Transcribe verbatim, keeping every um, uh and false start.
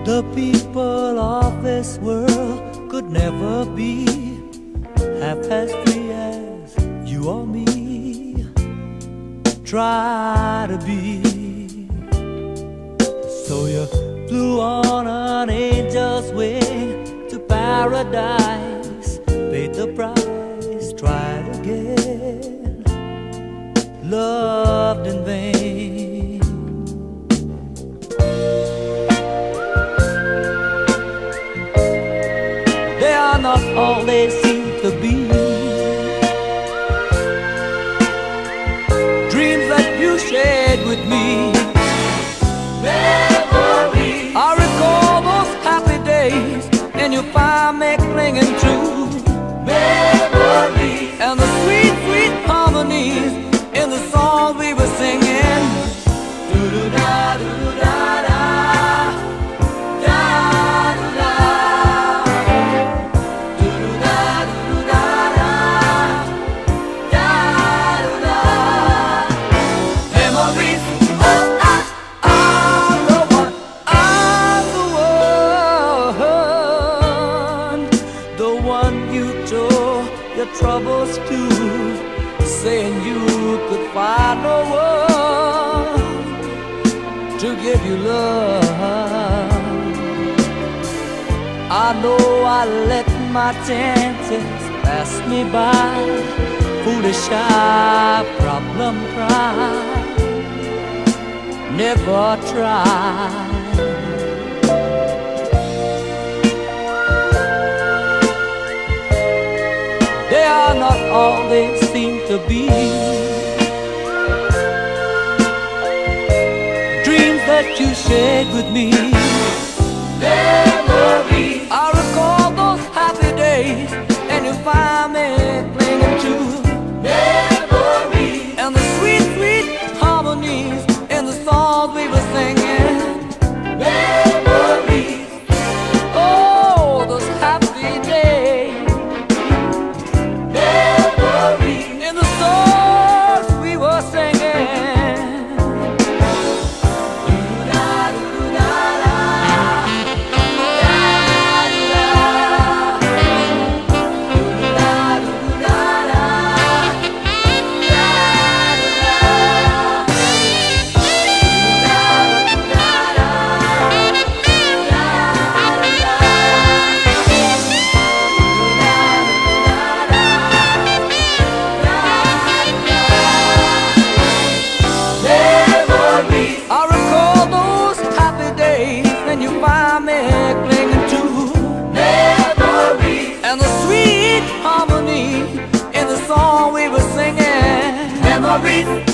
The people of this world could never be half as free as you or me try to be. So you flew on an angel's wing to paradise, paid the price, tried again, loved in vain. They are not all they seem to be. Dreams that you shared with me, memories. I recall those happy days, and you find me clinging to memories, and the sweet, sweet harmonies in the songs we were singing. Do-do-da, do-do-da-da. Your troubles too, saying you could find no one to give you love. I know I let my chances pass me by, foolish I problem pride, never tried. They are not all they seem to be. Dreams that you shared with me, memories. I recall those happy days, and you find me clinging to memories, and the sweet, sweet harmonies in the songs we were singing. Memories. Oh, those happy days. And the sweet harmony in the song we were singing. Memories.